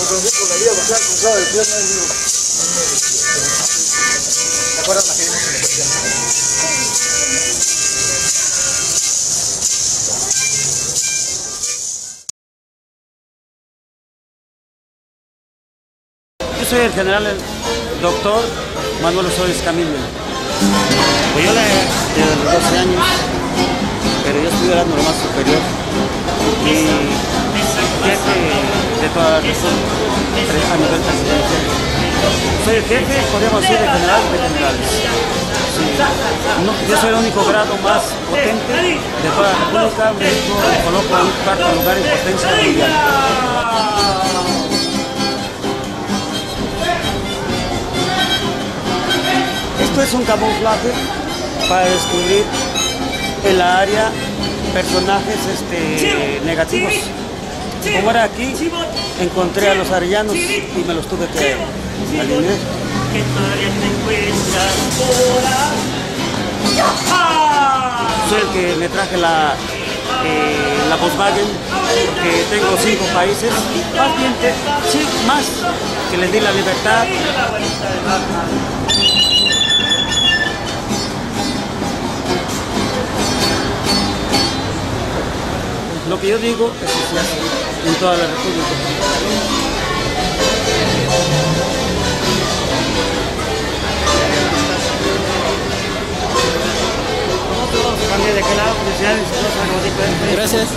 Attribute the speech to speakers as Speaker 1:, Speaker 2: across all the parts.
Speaker 1: por la vida porque ha cruzado el pierna del libro. ¿Te acuerdas la que vimos en la cuestión?
Speaker 2: Yo soy el general, el doctor Manuel Osorio Escamilla. Pues yo desde los 12 años, pero yo estudié lo más superior y jefe de toda la región a nivel presidencial. Soy el jefe, podríamos decir, de general de generales. Sí. No, yo soy el único grado más potente de toda la República. México me coloco en un cuarto lugar en potencia mundial. Esto es un camuflaje para descubrir en la área personajes negativos. Como era aquí, encontré a los arellanos y me los tuve que alinear. Soy el que me traje la Volkswagen, porque tengo 5 países, más bien, sí, más, que les di la libertad. Lo que yo digo es que se hace en toda la República. ¿De qué lado?
Speaker 3: Gracias.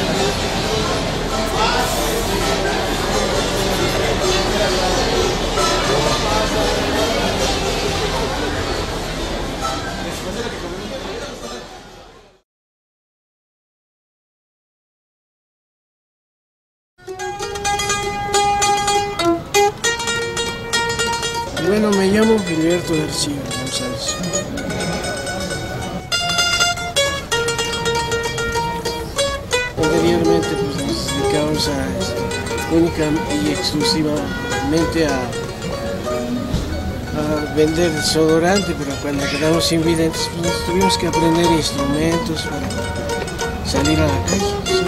Speaker 4: Bueno, me llamo Gilberto García González. Anteriormente pues, nos dedicamos única y exclusivamente a vender desodorante, pero cuando quedamos sin videntes pues, nos tuvimos que aprender instrumentos para salir a la calle. ¿Sí?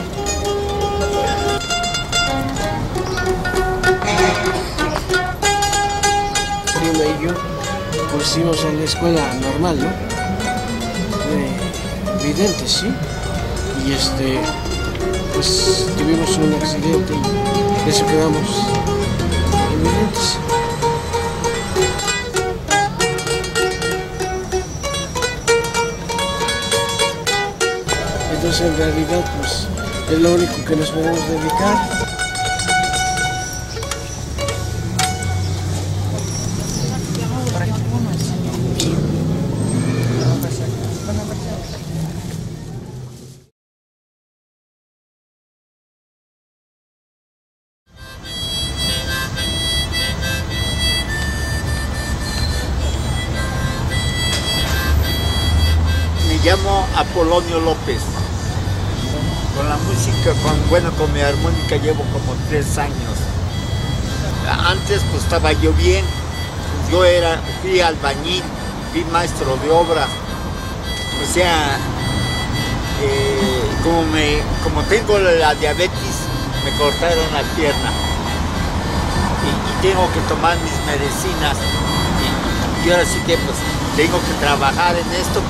Speaker 4: Prima y yo pues íbamos a la escuela normal, ¿no? De videntes, ¿sí? Y pues tuvimos un accidente y eso quedamos invidentes. Entonces en realidad pues es lo único que nos podemos dedicar.
Speaker 5: Me llamo Apolonio López. Con la música, con mi armónica llevo como 3 años. Antes pues estaba yo bien. Yo fui albañil, fui maestro de obra. O sea, como tengo la diabetes, me cortaron la pierna. Y tengo que tomar mis medicinas. Y ahora sí que pues tengo que trabajar en esto.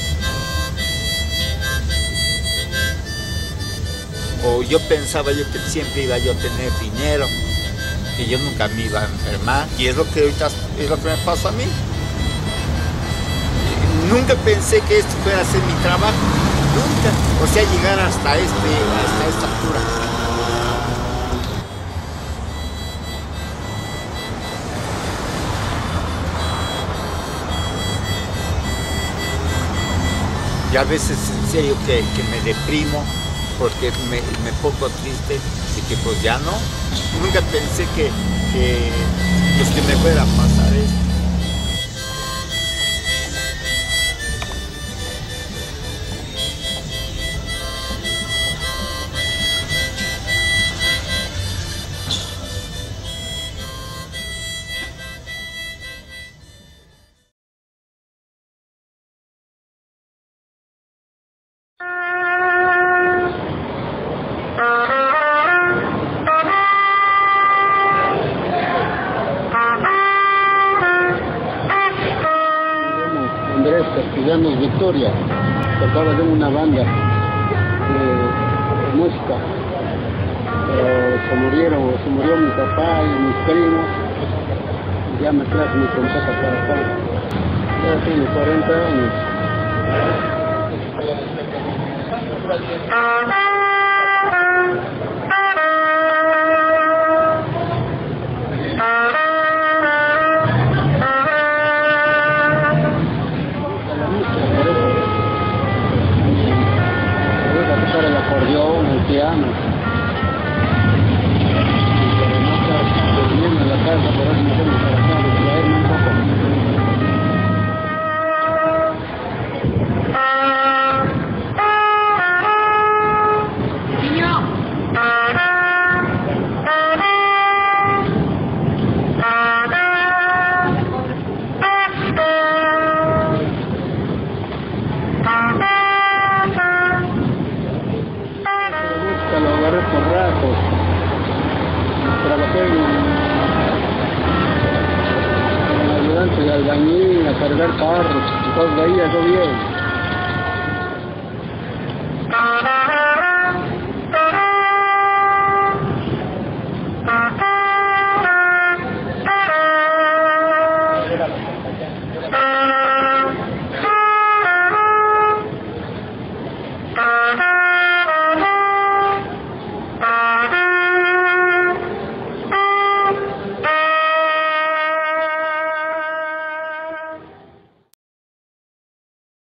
Speaker 5: O yo pensaba que siempre iba yo a tener dinero, que yo nunca me iba a enfermar, y es lo que ahorita es lo que me pasó a mí. Nunca pensé que esto fuera a ser mi trabajo, nunca, o sea, llegar hasta esta altura. Y a veces en serio que me deprimo, porque me pongo triste y que pues ya no. Nunca pensé que me fuera a pasar esto.
Speaker 6: historia. Tocaba de una banda de música. Pero se murió mi papá y mis primos. Y ya me traje mi trompeta para acá. Ya tiene 40 años. El acordeón, el piano. Pero no está durmiendo en la casa, por eso me tengo para acá, distraerme un poco. Lo agarré por ratos. Trabajé como ayudante de albañil, a cargar carros, entonces veía yo bien.